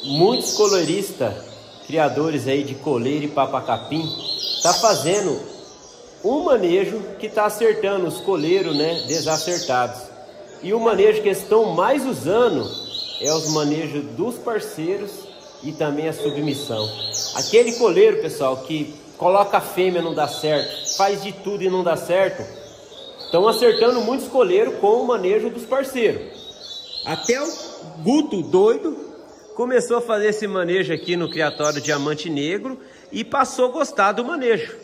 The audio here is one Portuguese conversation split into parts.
muitos coloristas, criadores aí de coleira e papacapim, tá fazendo um manejo que tá acertando os coleiros, né, desacertados. E o manejo que eles estão mais usando é os manejos dos parceiros e também a submissão. Aquele coleiro, pessoal, que coloca a fêmea não dá certo, faz de tudo e não dá certo, estão acertando muitos coleiros com o manejo dos parceiros. Até o Guto doido começou a fazer esse manejo aqui no criatório Diamante Negro e passou a gostar do manejo.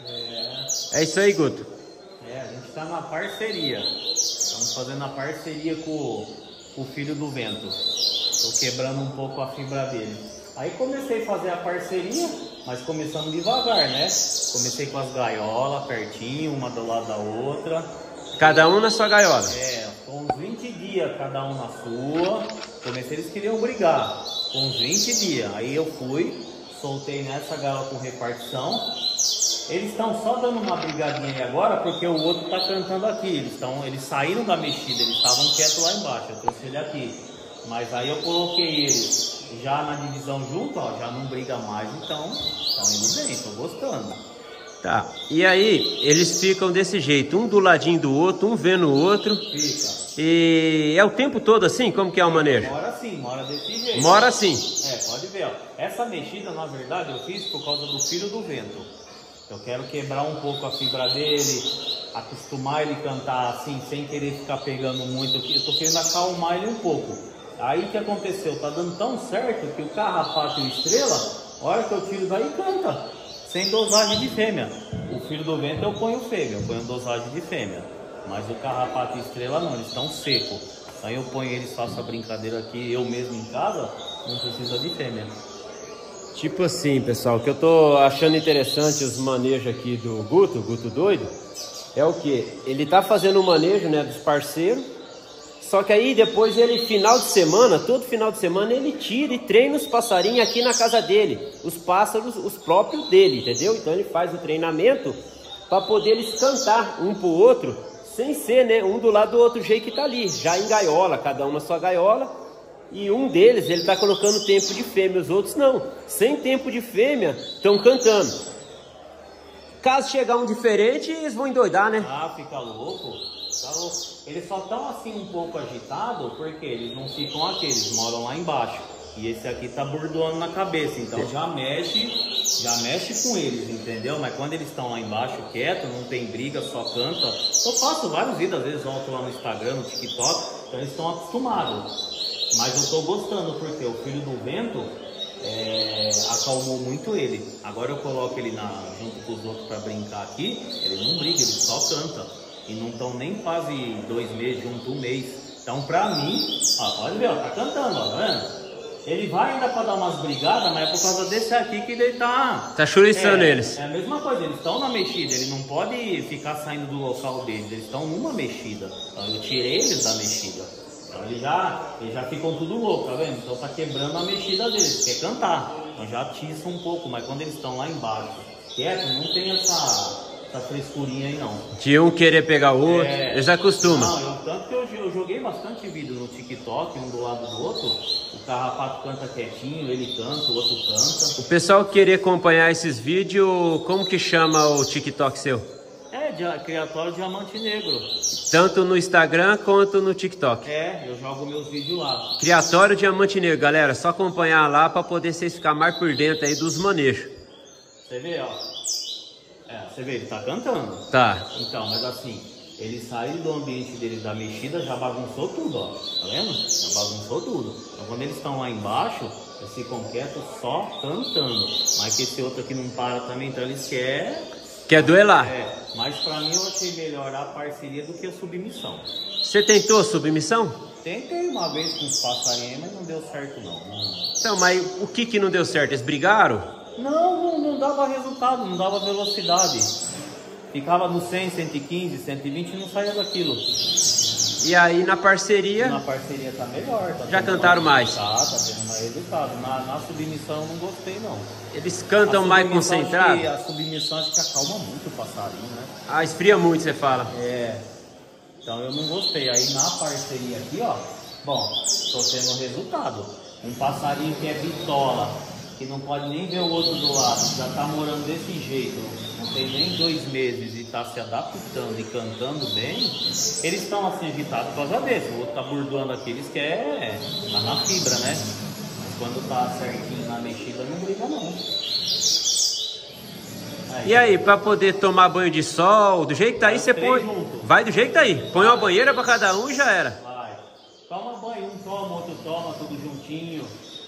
É isso aí, Guto. A gente tá na parceria. Estamos fazendo a parceria com o Filho do Vento. Tô quebrando um pouco a fibra dele. Aí comecei a fazer a parceria, mas começamos devagar, né? Comecei com as gaiolas pertinho, uma do lado da outra. Cada um na sua gaiola? Com uns 20 dias cada um na sua. Comecei, eles queriam brigar. Com uns 20 dias. Aí eu fui, soltei nessa gaiola com repartição. Eles estão só dando uma brigadinha aí agora porque o outro tá cantando aqui. Eles saíram da mexida, eles estavam quietos lá embaixo. Eu trouxe ele aqui. Mas aí eu coloquei eles já na divisão junto, ó, já não briga mais, então estão indo bem, tô gostando. Tá, e aí eles ficam desse jeito, um do ladinho do outro, um vendo o outro. Fica. E é o tempo todo assim? Como que é o manejo? Mora assim, mora desse jeito. Mora assim? Pode ver, ó. Essa mexida, na verdade, eu fiz por causa do Filho do Vento. Eu quero quebrar um pouco a fibra dele, acostumar ele a cantar assim, sem querer ficar pegando muito. Eu tô querendo acalmar ele um pouco. Aí o que aconteceu? Tá dando tão certo que o Carrapato e o Estrela, a hora que eu tiro daí, canta. Sem dosagem de fêmea. O Filho do Vento eu ponho fêmea, eu ponho dosagem de fêmea. Mas o Carrapato e Estrela não, eles estão secos. Aí eu ponho eles, faço a brincadeira aqui, eu mesmo em casa, não precisa de fêmea. Tipo assim, pessoal, o que eu tô achando interessante os manejos aqui do Guto doido, é o que? Ele tá fazendo o manejo, né, dos parceiros, só que aí depois ele, final de semana, todo final de semana, ele tira e treina os passarinhos aqui na casa dele. Os pássaros, os próprios dele, entendeu? Então ele faz o treinamento para poder eles cantar um pro outro, sem ser, né, um do lado do outro jeito que tá ali, já em gaiola, cada um na sua gaiola. E um deles, ele tá colocando tempo de fêmea, os outros não. Sem tempo de fêmea, estão cantando. Caso chegar um diferente, eles vão endoidar, né? Ah, fica louco. Eles só estão assim um pouco agitados porque eles não ficam aqui, eles moram lá embaixo. E esse aqui tá bordoando na cabeça, então já mexe com eles, entendeu? Mas quando eles estão lá embaixo quieto, não tem briga, só canta. Eu faço vários vídeos, às vezes volto lá no Instagram, no TikTok, então eles estão acostumados. Mas eu tô gostando porque o Filho do Vento acalmou muito ele. Agora eu coloco ele junto com os outros para brincar aqui, ele não briga, ele só canta. E não estão nem quase 2 meses junto, 1 mês. Então pra mim, ó, olha, tá cantando, ó, tá vendo? Ele vai ainda para dar umas brigadas, mas é por causa desse aqui que ele tá churiçando eles. É a mesma coisa, eles estão na mexida, ele não pode ficar saindo do local deles, eles estão numa mexida. Então eu tirei eles da mexida. Então eles já ficam tudo louco, tá vendo? Então tá quebrando a mexida deles, quer cantar. Então já atiça um pouco, mas quando eles estão lá embaixo, quieto, não tem essa frescurinha aí não. De um querer pegar o outro, eles acostumam. Não, tanto que eu joguei bastante vídeo no TikTok, um do lado do outro. O Carrapato canta quietinho, ele canta, o outro canta. O pessoal querer acompanhar esses vídeos, como que chama o TikTok seu? Criatório Diamante Negro. Tanto no Instagram quanto no TikTok. Eu jogo meus vídeos lá. Criatório Diamante Negro, galera. Só acompanhar lá para poder vocês ficar mais por dentro aí dos manejos. Você vê, ó. Você vê, ele tá cantando. Tá. Então, mas assim, ele saiu do ambiente dele da mexida, já bagunçou tudo, ó. Tá vendo? Já bagunçou tudo. Então quando eles estão lá embaixo, eles ficam quietos só cantando. Mas que esse outro aqui não para também, então eles quer duelar. Mas pra mim eu achei melhor a parceria do que a submissão. Você tentou submissão? Tentei uma vez com os passarinhos, mas não deu certo não. Então, mas o que não deu certo? Eles brigaram? Não dava resultado, não dava velocidade. Ficava no 100, 115, 120 e não saía daquilo. E aí na parceria? Na parceria tá melhor. Já cantaram mais? Tá tendo mais resultado. Na submissão eu não gostei não. Eles cantam mais concentrado? A submissão acho que acalma muito o passarinho, né? Ah, esfria muito, você fala. Então eu não gostei. Aí na parceria aqui, ó, bom, tô tendo resultado. Um passarinho que é bitola, que não pode nem ver o outro do lado, já tá morando desse jeito, não tem nem 2 meses e tá se adaptando e cantando bem, eles estão assim agitados por causa desse. O outro tá burdoando aqui, eles querem tá na fibra, né? Mas quando tá certinho na mexida, não briga não. E aí, para poder tomar banho de sol, do jeito que tá aí, você põe. Vai do jeito que tá aí. Põe uma banheira para cada um e já era. Vai. Toma banho, um toma, outro toma, tudo juntinho.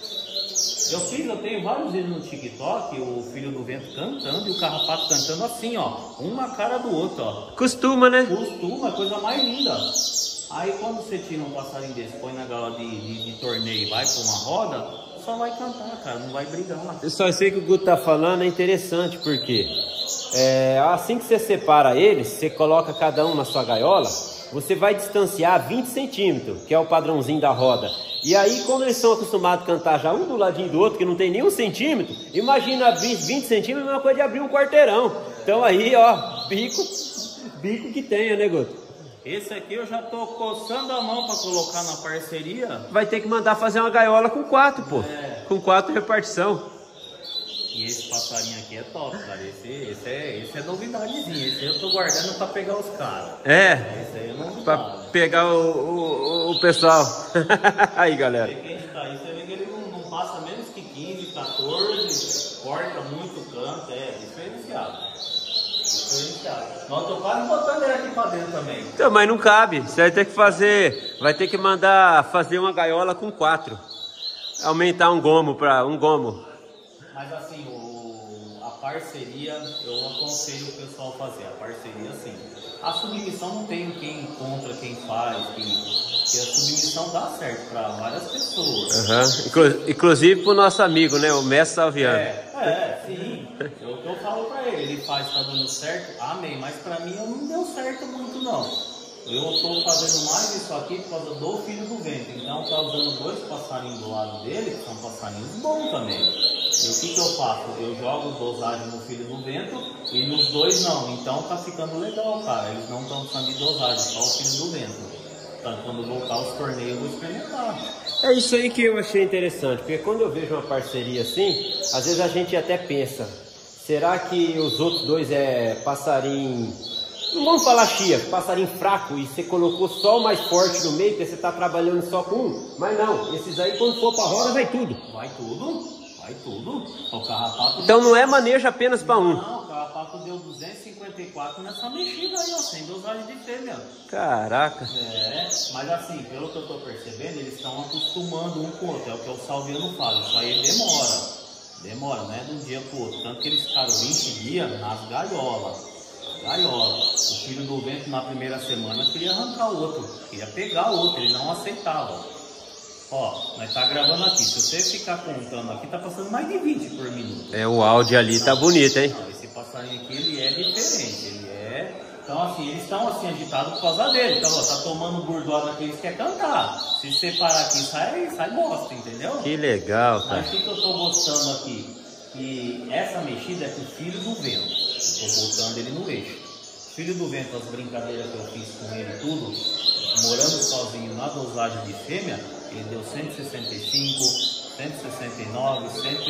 Eu tenho vários vídeos no TikTok, o Filho do Vento cantando e o Carrapato cantando assim, ó. Um na cara do outro, ó. Costuma, né? Costuma, é coisa mais linda. Aí quando você tira um passarinho desse, põe na gaiola de torneio e vai pra uma roda, só vai cantar, cara, não vai brigar lá. Eu só sei que o Guto tá falando, é interessante, porque assim que você separa eles, você coloca cada um na sua gaiola, você vai distanciar 20 centímetros, que é o padrãozinho da roda. E aí, como eles são acostumados a cantar já um do ladinho do outro, que não tem nenhum centímetro, imagina 20 centímetros, é a mesma coisa de abrir um quarteirão. Então aí, ó, bico que tenha, né, Guto? Esse aqui eu já tô coçando a mão para colocar na parceria. Vai ter que mandar fazer uma gaiola com 4, pô. Com 4 repartição. E esse passarinho aqui é top, cara. Esse é novidadezinho. Esse eu tô guardando para pegar os caras. Esse aí é novidade. Pra pegar o pessoal. Aí, galera. Você vê que ele não passa menos que 15, 14, corta muito canto, diferenciado. Nós tô quase botando ele aqui pra dentro também. Então, mas não cabe. Você vai ter que fazer. Vai ter que mandar fazer uma gaiola com 4. Aumentar um gomo para um gomo. Mas assim, a parceria, eu aconselho o pessoal a fazer. A parceria, sim. A submissão não tem quem contra quem faz. Que a submissão dá certo para várias pessoas. Inclusive pro nosso amigo, né? O Mestre Salviano. Sim. Eu falo pra ele, ele faz, tá dando certo, amém. Mas pra mim não deu certo muito não. Eu tô fazendo mais isso aqui por causa do Filho do Vento. Então tá usando 2 passarinhos do lado dele, que são passarinhos bons também. E o que eu faço? Eu jogo dosagem no Filho do Vento e nos 2 não. Então tá ficando legal, cara. Eles não estão precisando de dosagem, só o Filho do Vento. Então quando voltar os torneios eu vou experimentar. É isso aí que eu achei interessante, porque quando eu vejo uma parceria assim, às vezes a gente até pensa, será que os outros 2 é passarinho, não vamos falar chia, passarinho fraco, e você colocou só o mais forte no meio, porque você está trabalhando só com um? Mas não, esses aí quando for para roda vai tudo. Vai tudo. O Carrapato... Então não é manejo apenas para um. Não, o Carrapato deu 254 nessa mexida aí, ó, sem dosagem de fêmea. Caraca. Mas assim, pelo que eu tô percebendo, eles estão acostumando um com o outro. É o que o Salviano fala. Isso aí demora, não é de um dia pro outro. Tanto que eles ficaram 20 dias nas gaiolas. O Filho do Vento na primeira semana queria arrancar o outro, queria pegar o outro, ele não aceitava. Ó, nós tá gravando aqui, se você ficar contando aqui, tá passando mais de 20 por minuto. O áudio ali tá bonito, hein? Não, esse passarinho aqui, ele é diferente, Então assim, eles estão assim agitados por causa dele. Então, ó, tá tomando burdoada que eles querem cantar. Se separar aqui, sai bosta, entendeu? Que legal, cara. Mas o que eu tô gostando aqui? Que essa mexida é pro Filho do Vento. Eu tô botando ele no eixo. Filho do Vento, as brincadeiras que eu fiz com ele tudo, morando sozinho na dosagem de fêmea, ele deu 165, 169,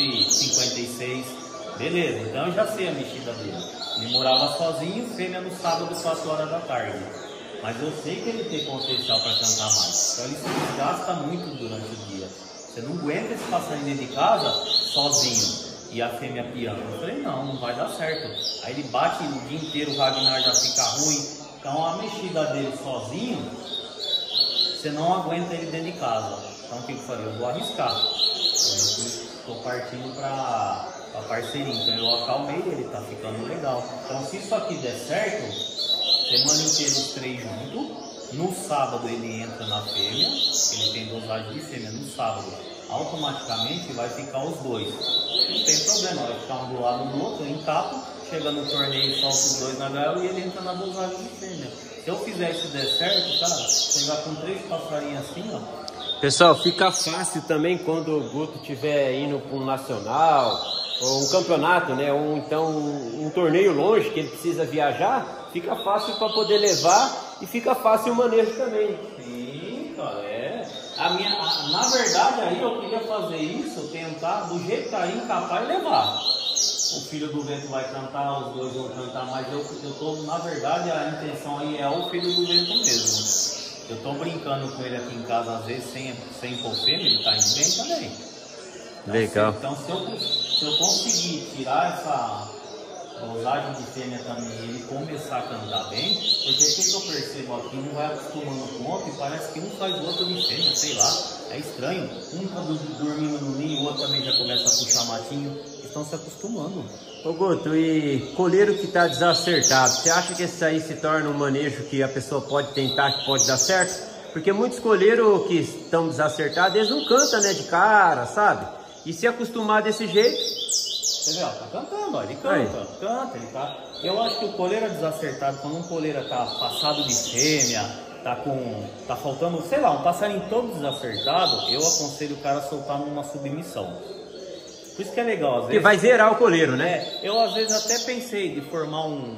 156. Beleza, então eu já sei a mexida dele. Ele morava sozinho, fêmea no sábado, 4 horas da tarde. Mas eu sei que ele tem potencial para cantar mais. Então ele se desgasta muito durante o dia. Você não aguenta esse passarinho dentro de casa sozinho e a fêmea piando. Eu falei, não vai dar certo. Aí ele bate o dia inteiro, o Ragnar já fica ruim. Então a mexida dele sozinho, você não aguenta ele dentro de casa. Então o que eu falei? Eu vou arriscar. Eu estou partindo para a parceria. Então eu acalmei ele, tá ficando legal. Então se isso aqui der certo, semana inteira os 3 juntos. No sábado ele entra na fêmea, ele tem dosagem de fêmea no sábado. Automaticamente vai ficar os 2. Não tem problema, vai ficar um do lado do outro, eu encapo, chega no torneio, solta os 2 na gaiola e ele entra na dosagem de fêmea. Se eu fizer isso der certo, cara, chegar com 3 passarinhos assim, ó. Pessoal, fica fácil também quando o Guto estiver indo para um nacional, ou um campeonato, né? Ou então um torneio longe que ele precisa viajar, fica fácil para poder levar e fica fácil o manejo também. Sim, cara, Na verdade, aí eu queria fazer isso, tentar, do jeito que tá aí, encapar e levar. O filho do vento vai cantar, os dois vão cantar, mas eu tô, na verdade, a intenção aí é o filho do vento mesmo. Eu tô brincando com ele aqui em casa, às vezes, sem pôr fêmea, ele tá indo bem também. Legal. Então, se eu conseguir tirar essa dosagem de fêmea também e ele começar a cantar bem, porque o que eu percebo aqui, um vai acostumando com o outro e parece que um faz o outro de fêmea, sei lá, é estranho. Um tá dormindo no ninho, o outro também já começa a puxar matinho, estão se acostumando. Ô Guto, e coleiro que tá desacertado, você acha que esse aí se torna um manejo que a pessoa pode tentar, que pode dar certo? Porque muitos coleiros que estão desacertados, eles não cantam, né, de cara, sabe? E se acostumar desse jeito... Você vê, ó, tá cantando, ó, ele canta, ele tá... Eu acho que o coleiro é desacertado, quando um coleiro tá passado de fêmea, tá faltando, sei lá, um passarinho todo desacertado, eu aconselho o cara a soltar numa submissão. Por isso que é legal, às vezes... Que vai zerar o coleiro, né? Eu às vezes até pensei de formar uns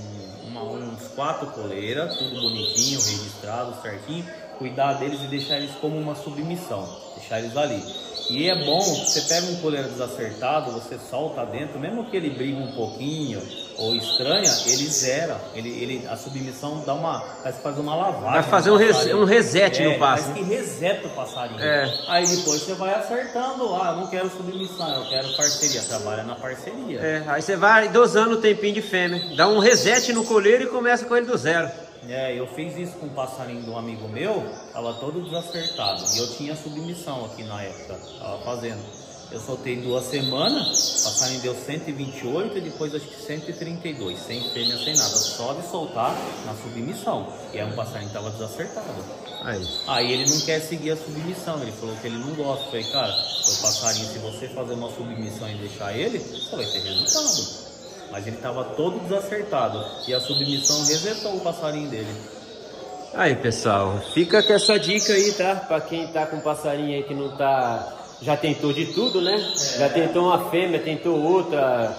4 coleiras, tudo bonitinho, registrado, certinho, cuidar deles e deixar eles como uma submissão, deixar eles ali. E é bom, você pega um coleiro desacertado, você solta dentro, mesmo que ele brigue um pouquinho ou estranha, ele zera, a submissão dá parece fazer uma lavagem. Vai fazer um reset no passo. Parece que reseta o passarinho. Aí depois você vai acertando, eu não quero submissão, eu quero parceria, trabalha na parceria. Aí você vai dosando o tempinho de fêmea, dá um reset no coleiro e começa com ele do zero. Eu fiz isso com um passarinho de um amigo meu, tava todo desacertado, e eu tinha submissão aqui na época, tava fazendo. Eu soltei 2 semanas, o passarinho deu 128 e depois acho que 132, sem fêmea, sem nada, só de soltar na submissão. E aí um passarinho tava desacertado. Aí ele não quer seguir a submissão, ele falou que ele não gosta. Eu falei, cara, o passarinho, se você fazer uma submissão e deixar ele, você vai ter resultado. Mas ele estava todo desacertado e a submissão resetou o passarinho dele. Aí pessoal, fica com essa dica aí, tá? Pra quem tá com passarinho aí que não tá... Já tentou de tudo, né? Já tentou uma fêmea, tentou outra,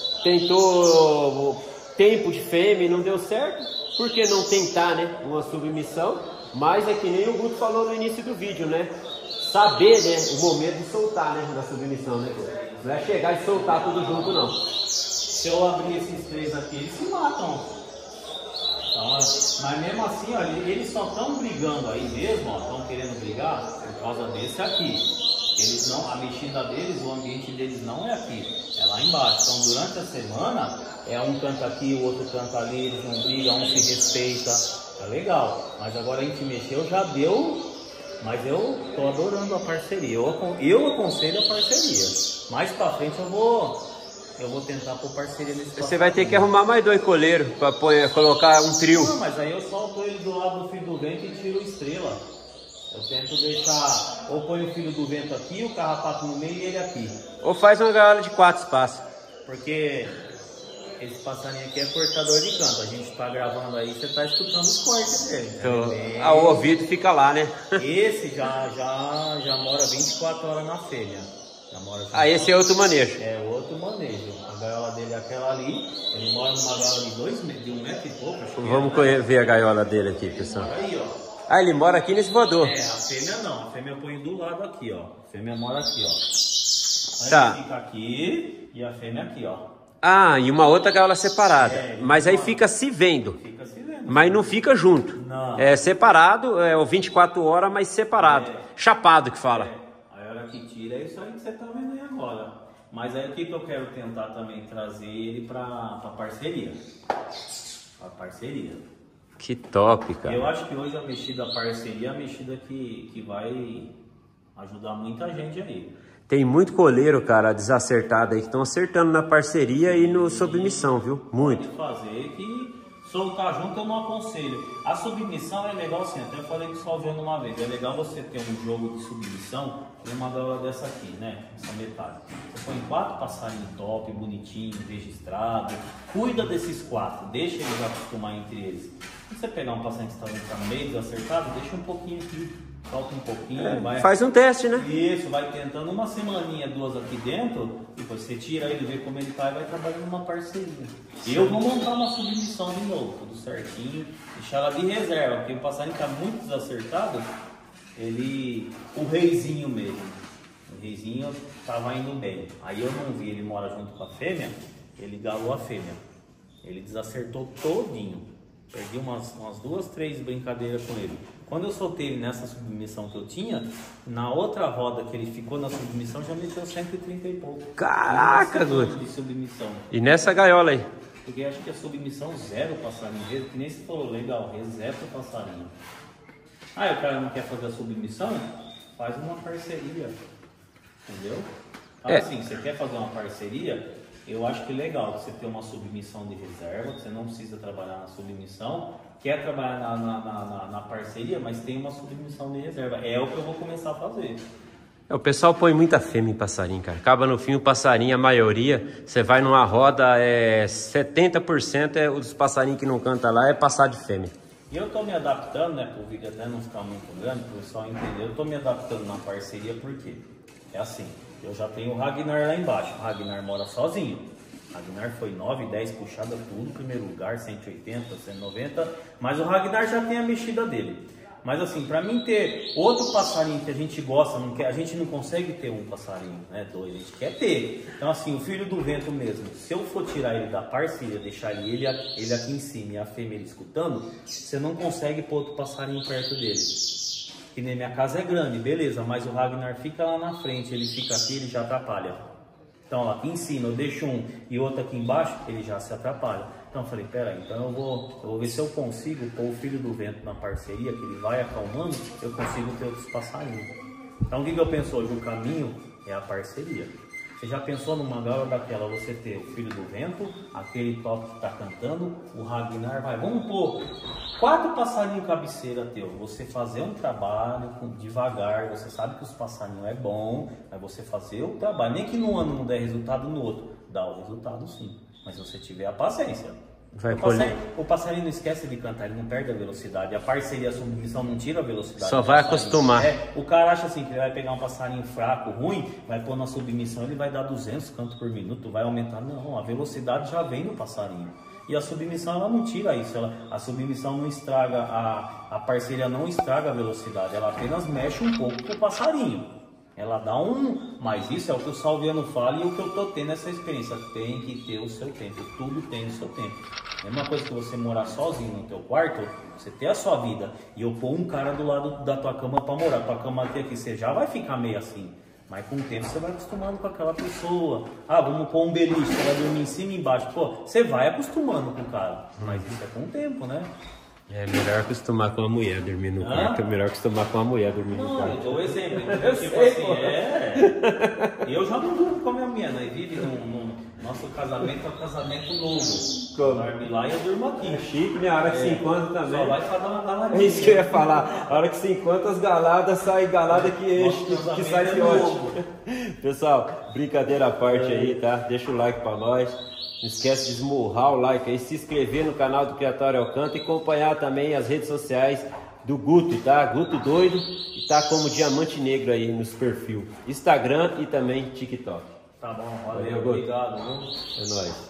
tentou tempo de fêmea e não deu certo. Por que não tentar, né? Uma submissão? Mas é que nem o Guto falou no início do vídeo, né? Saber, né? O momento de soltar, né? Da submissão, né? Não é chegar e soltar tudo junto, não. Se eu abrir esses 3 aqui, eles se matam. Então, mas mesmo assim, ó, eles só estão brigando aí mesmo, estão querendo brigar por causa desse aqui. Eles não, a mexida deles, o ambiente deles não é aqui, é lá embaixo. Então durante a semana, um canta aqui, o outro canta ali, eles não brigam, um se respeita, é legal. Mas agora a gente mexeu, já deu, mas eu tô adorando a parceria, eu aconselho a parceria. Mais pra frente eu vou tentar pôr parceria nesse passarinho. Você vai ter que arrumar mais 2 coleiros para colocar um trio. Não, mas aí eu solto ele do lado do filho do vento e tiro estrela. Eu tento deixar, ou põe o filho do vento aqui, o carrapato no meio e ele aqui. Ou faz uma gaiola de 4 espaços. Porque esse passarinho aqui é cortador de canto. A gente tá gravando aí, você tá escutando os cortes dele. Então, o ouvido fica lá, né? Esse já mora 24 horas na fêmea. Esse é outro manejo. É outro manejo. A gaiola dele é aquela ali. Ele mora numa gaiola de 1 metro e pouco. Vamos ver a gaiola dele aqui, pessoal. Aí, ó. Ele mora aqui nesse voador. A fêmea não. A fêmea eu ponho do lado aqui, ó. A fêmea mora aqui, ó. Aí tá. Ele fica aqui e a fêmea aqui, ó. E uma outra gaiola separada. Mas aí fica se vendo. Fica se vendo. Mas não fica junto. Não. É separado, é o 24 horas, mas separado. Chapado que fala. Aí a hora que tira é isso aí que você tá vendo aí agora. Mas aí o que eu quero tentar também trazer ele pra parceria. Pra parceria. Que top, cara. Eu acho que hoje a mexida parceria é a mexida que vai ajudar muita gente aí. Tem muito coleiro, cara, desacertado aí, que estão acertando na parceria e no submissão, viu? Muito. Pode fazer que soltar junto eu não aconselho. A submissão é legal assim, até eu falei com o Salviano uma vez. É legal você ter um jogo de submissão e uma gaiola dessa aqui, né? Essa metade. Você põe 4 passarinhos top, bonitinho, registrado. Cuida desses 4, deixa eles acostumar entre eles. Se você pegar um passarinho que está no meio desacertado, deixa um pouquinho aqui. Solta um pouquinho, vai... Faz um teste, né? Isso, vai tentando uma semaninha, 2 aqui dentro, depois você tira ele, vê como ele tá e vai trabalhando numa parceria. Eu vou montar uma submissão de novo, tudo certinho, deixar ela de reserva, porque o passarinho tá muito desacertado, o reizinho mesmo. O reizinho tava indo bem. Aí eu não vi, ele mora junto com a fêmea, ele galou a fêmea. Ele desacertou todinho. Perdi umas 2, 3 brincadeiras com ele. Quando eu soltei ele nessa submissão que eu tinha, na outra roda que ele ficou na submissão, já meteu 130 e pouco. Caraca, Guto! De submissão. E nessa gaiola aí? Porque acho que a submissão 0 passarinho, que nem se falou, legal, reserva o passarinho. Aí o cara não quer fazer a submissão, faz uma parceria, entendeu? Assim, você quer fazer uma parceria, eu acho que é legal você ter uma submissão de reserva, você não precisa trabalhar na submissão, quer trabalhar na parceria, mas tem uma submissão de reserva, é o que eu vou começar a fazer. O pessoal põe muita fêmea em passarinho, cara. Acaba no fim o passarinho, a maioria, você vai numa roda, 70% dos passarinhos que não canta lá é passar de fêmea. E eu tô me adaptando, né, pro vídeo até não ficar muito grande, pro pessoal entender, eu tô me adaptando na parceria porque é assim, eu já tenho o Ragnar lá embaixo, o Ragnar mora sozinho. O Ragnar foi 9, 10 puxada tudo, primeiro lugar, 180, 190, mas o Ragnar já tem a mexida dele. Mas assim, para mim ter outro passarinho que a gente gosta, não quer, a gente não consegue ter um passarinho, né, 2, a gente quer ter. Então assim, o filho do vento mesmo, se eu for tirar ele da parceria, deixar ele aqui em cima e a fêmea ele escutando, você não consegue pôr outro passarinho perto dele. Que nem minha casa é grande, beleza, mas o Ragnar fica lá na frente, ele fica aqui, ele já atrapalha. Então lá aqui em cima eu deixo um e outro aqui embaixo, ele já se atrapalha. Então eu falei, peraí, então eu vou ver se eu consigo pôr o filho do vento na parceria, que ele vai acalmando, eu consigo ter outros passarinhos. Então o que eu penso hoje? O caminho é a parceria. Você já pensou numa gaiola daquela, você ter o filho do vento, aquele top que está cantando, o Ragnar vai, vamos pôr 4 passarinhos cabeceira teu, você fazer um trabalho devagar, você sabe que os passarinhos é bom, mas você fazer o trabalho, nem que no ano não der resultado, no outro dá o resultado sim, mas se você tiver a paciência. O passarinho não esquece de cantar, ele não perde a velocidade. A parceria, a submissão não tira a velocidade. Só vai acostumar. O cara acha assim que ele vai pegar um passarinho fraco, ruim, vai pôr na submissão, ele vai dar 200 cantos por minuto, vai aumentar. Não, a velocidade já vem do passarinho. E a submissão, ela não tira isso. A submissão não estraga, a parceria não estraga a velocidade, ela apenas mexe um pouco com o passarinho. Ela dá mas isso é o que o Salviano fala e o que eu tô tendo essa experiência. Tem que ter o seu tempo, tudo tem o seu tempo. É uma coisa que você morar sozinho no teu quarto, você ter a sua vida e eu pôr um cara do lado da tua cama para morar, tua cama aqui, você já vai ficar meio assim. Mas com o tempo você vai acostumando com aquela pessoa. Ah, vamos pôr um beliche, você vai dormir em cima e embaixo. Pô, você vai acostumando com o cara, mas isso é com o tempo, né? É melhor acostumar com a mulher dormir no quarto, é melhor acostumar com a mulher dormir no quarto. Eu dou um exemplo, tipo sei, assim, eu já não durmo com a minha mulher, nós vivemos nosso casamento é um casamento novo. Dorme lá e eu durmo aqui. É chique, né? A hora que se encontra também. Só vai pra dar uma galadinha. É isso que eu ia falar. A hora que se encontra as galadas, sai galada que enche, que sai fiote. Pessoal, brincadeira à parte aí, tá? Deixa o like pra nós. Não esquece de esmurrar o like aí, se inscrever no canal do Criatório Alcântara e acompanhar também as redes sociais do Guto, tá? Guto Doido, e tá como Diamante Negro aí nos perfil Instagram e também TikTok. Tá bom, valeu, obrigado. É nóis.